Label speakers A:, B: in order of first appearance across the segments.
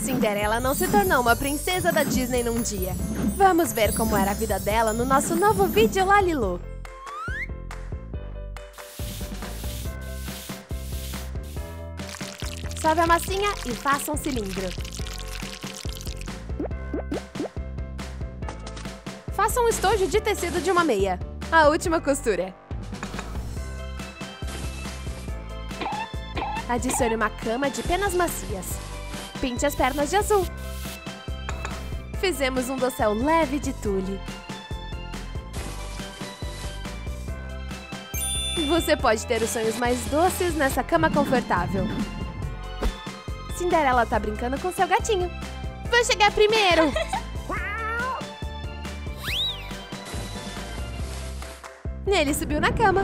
A: Cinderela não se tornou uma princesa da Disney num dia. Vamos ver como era a vida dela no nosso novo vídeo Lalilu. Sobe a massinha e faça um cilindro. Faça um estojo de tecido de uma meia. A última costura. Adicione uma cama de penas macias. Pinte as pernas de azul. Fizemos um dossel leve de tule. Você pode ter os sonhos mais doces nessa cama confortável. Cinderela tá brincando com seu gatinho. Vou chegar primeiro! Ele subiu na cama.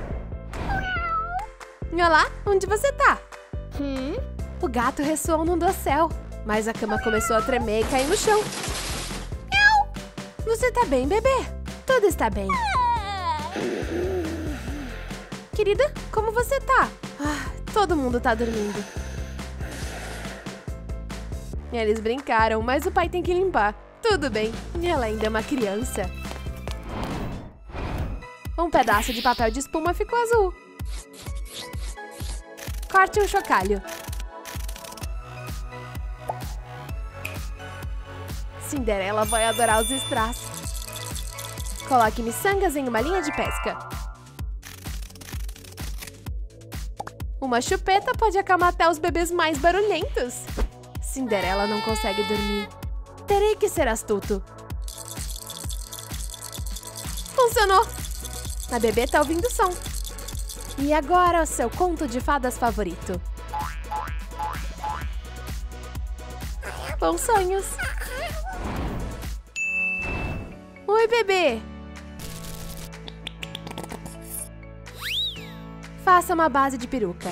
A: Olá, onde você tá? O gato ressoou num dossel, mas a cama começou a tremer e cair no chão. Você tá bem, bebê? Tudo está bem. Querida, como você tá? Todo mundo tá dormindo. Eles brincaram, mas o pai tem que limpar. Tudo bem, ela ainda é uma criança. Um pedaço de papel de espuma ficou azul. Corte um chocalho. Cinderela vai adorar os strass. Coloque miçangas em uma linha de pesca. Uma chupeta pode acalmar até os bebês mais barulhentos. Cinderela não consegue dormir. Terei que ser astuto. Funcionou! A bebê tá ouvindo o som. E agora o seu conto de fadas favorito. Bons sonhos! Oi, bebê! Faça uma base de peruca.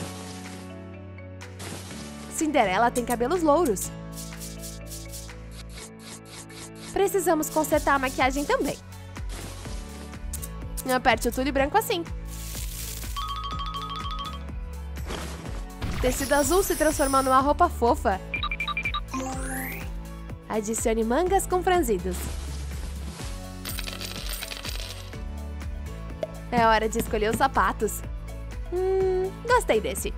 A: Cinderela tem cabelos louros. Precisamos consertar a maquiagem também. Aperte o tule branco assim. Tecido azul se transformou numa roupa fofa. Adicione mangas com franzidos. É hora de escolher os sapatos. Gostei desse.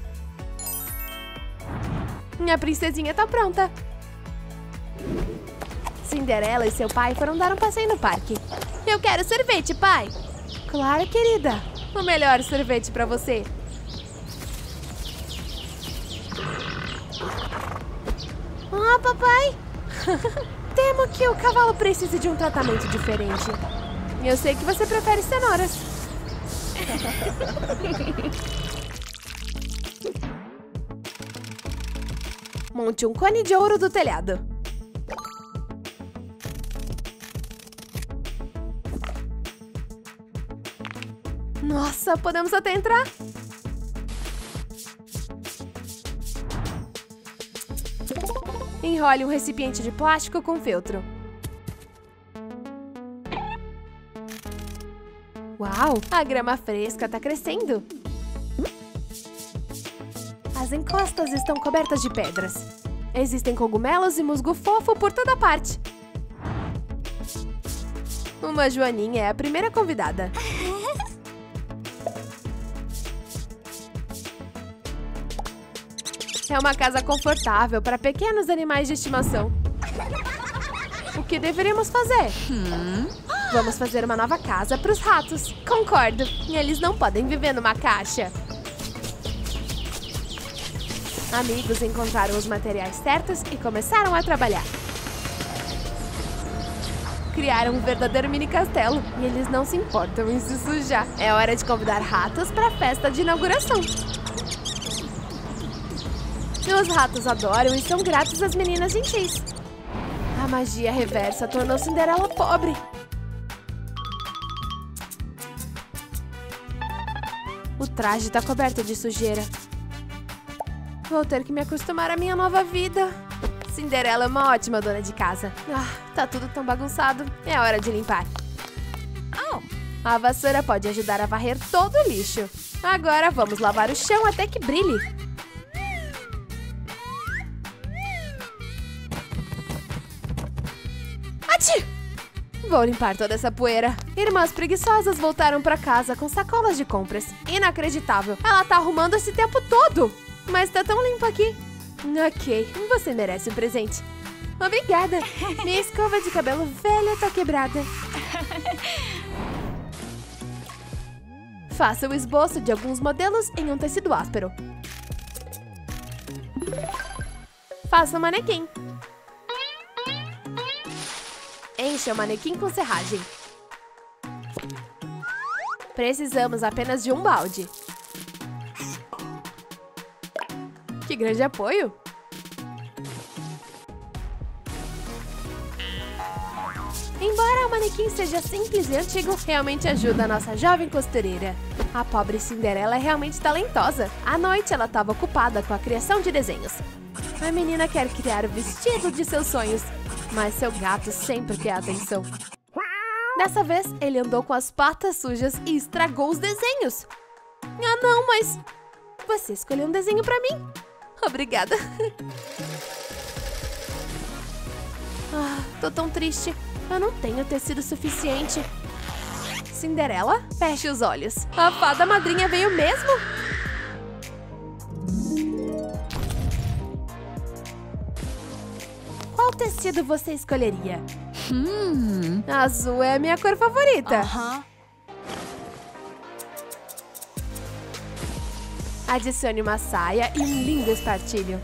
A: Minha princesinha tá pronta. Cinderela e seu pai foram dar um passeio no parque. Eu quero sorvete, pai! Claro, querida! O melhor sorvete pra você! Papai! Temo que o cavalo precise de um tratamento diferente. Eu sei que você prefere cenouras. Monte um cone de ouro do telhado. Nossa, podemos até entrar? Enrole um recipiente de plástico com feltro. Uau, a grama fresca tá crescendo. As encostas estão cobertas de pedras. Existem cogumelos e musgo fofo por toda parte. Uma joaninha é a primeira convidada. É uma casa confortável para pequenos animais de estimação. O que deveríamos fazer? Vamos fazer uma nova casa para os ratos. Concordo. Eles não podem viver numa caixa. Amigos encontraram os materiais certos e começaram a trabalhar. Criaram um verdadeiro mini castelo e eles não se importam em se sujar. É hora de convidar ratos para a festa de inauguração. Os ratos adoram e são gratos às meninas gentis. A magia reversa tornou Cinderela pobre. O traje está coberto de sujeira. Vou ter que me acostumar à minha nova vida. Cinderela é uma ótima dona de casa. Tá tudo tão bagunçado. É hora de limpar. A vassoura pode ajudar a varrer todo o lixo. Agora vamos lavar o chão até que brilhe. Vou limpar toda essa poeira. Irmãs preguiçosas voltaram pra casa com sacolas de compras. Inacreditável. Ela tá arrumando esse tempo todo. Mas tá tão limpo aqui. Ok, você merece um presente. Obrigada. Minha escova de cabelo velha tá quebrada. Faça o esboço de alguns modelos em um tecido áspero. Faça um manequim. Encha o manequim com serragem. Precisamos apenas de um balde. Que grande apoio! Embora o manequim seja simples e antigo, realmente ajuda a nossa jovem costureira. A pobre Cinderela é realmente talentosa. À noite, ela estava ocupada com a criação de desenhos. A menina quer criar o vestido de seus sonhos, mas seu gato sempre quer atenção. Dessa vez, ele andou com as patas sujas e estragou os desenhos. Ah, não, mas você escolheu um desenho pra mim. Obrigada. Ah, tô tão triste. Eu não tenho tecido suficiente. Cinderela, feche os olhos. A fada madrinha veio mesmo? Qual tecido você escolheria? Azul é a minha cor favorita. Adicione uma saia e um lindo espartilho.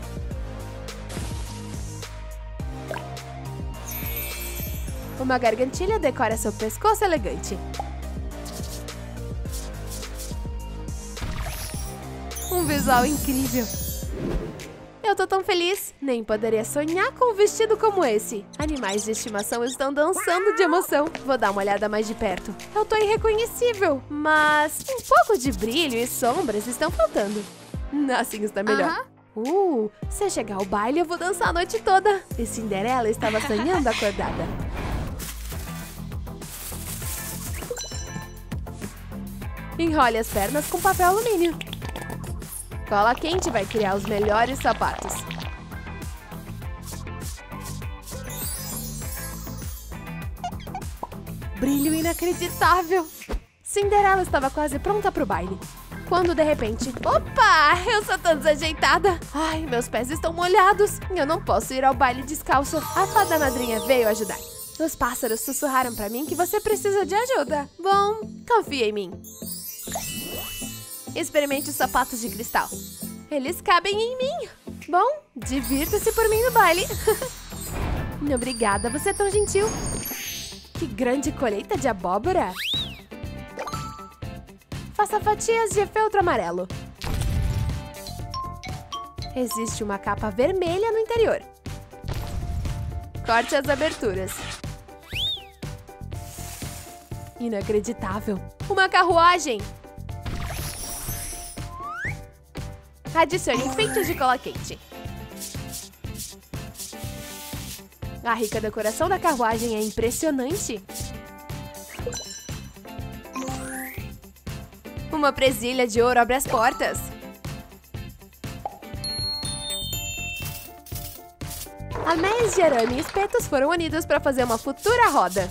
A: Uma gargantilha decora seu pescoço elegante. Um visual incrível. Eu tô tão feliz. Nem poderia sonhar com um vestido como esse. Animais de estimação estão dançando de emoção. Vou dar uma olhada mais de perto. Eu tô irreconhecível, mas um pouco de brilho e sombras estão faltando. Assim está melhor. Se eu chegar ao baile, eu vou dançar a noite toda. E Cinderela estava sonhando acordada. Enrole as pernas com papel alumínio. Cola quente vai criar os melhores sapatos. Brilho inacreditável! Cinderela estava quase pronta para o baile. Quando, de repente... Opa! Eu sou tão desajeitada! Ai, meus pés estão molhados! Eu não posso ir ao baile descalço. A fada madrinha veio ajudar. Os pássaros sussurraram para mim que você precisa de ajuda. Bom, confia em mim. Experimente os sapatos de cristal. Eles cabem em mim. Bom, divirta-se por mim no baile. Obrigada, você é tão gentil. Que grande colheita de abóbora. Faça fatias de feltro amarelo. Existe uma capa vermelha no interior. Corte as aberturas. Inacreditável. Uma carruagem. Adicione enfeites de cola quente. A rica decoração da carruagem é impressionante. Uma presilha de ouro abre as portas. Anéis de arame e espetos foram unidos para fazer uma futura roda.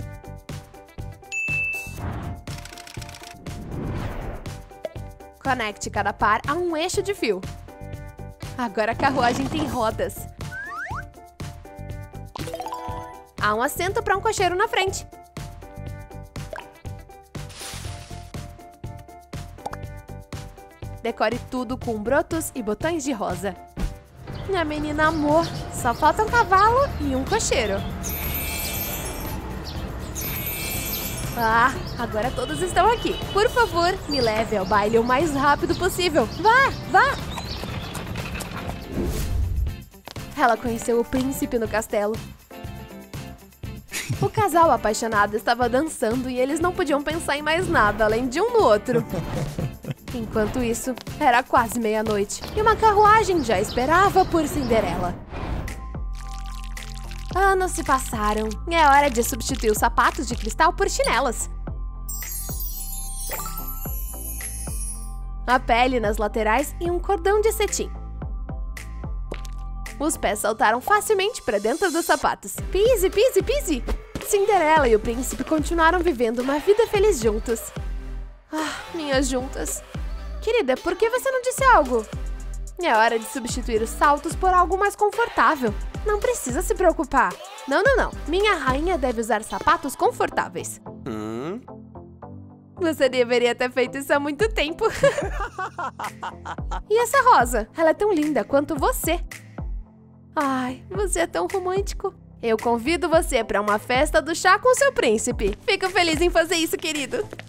A: Conecte cada par a um eixo de fio. Agora a carruagem tem rodas. Há um assento para um cocheiro na frente. Decore tudo com brotos e botões de rosa. Minha menina amor, só falta um cavalo e um cocheiro. Ah, agora todos estão aqui. Por favor, me leve ao baile o mais rápido possível. Vá, vá! Ela conheceu o príncipe no castelo. O casal apaixonado estava dançando e eles não podiam pensar em mais nada além de um no outro. Enquanto isso, era quase meia-noite e uma carruagem já esperava por Cinderela. Anos se passaram. É hora de substituir os sapatos de cristal por chinelas. A pele nas laterais e um cordão de cetim. Os pés saltaram facilmente para dentro dos sapatos. Pise, pise, pise! Cinderela e o príncipe continuaram vivendo uma vida feliz juntos. Ah, minhas juntas. Querida, por que você não disse algo? É hora de substituir os saltos por algo mais confortável. Não precisa se preocupar. Não, não, não. Minha rainha deve usar sapatos confortáveis. Você deveria ter feito isso há muito tempo. E essa rosa? Ela é tão linda quanto você. Ai, você é tão romântico. Eu convido você para uma festa do chá com seu príncipe. Fico feliz em fazer isso, querido.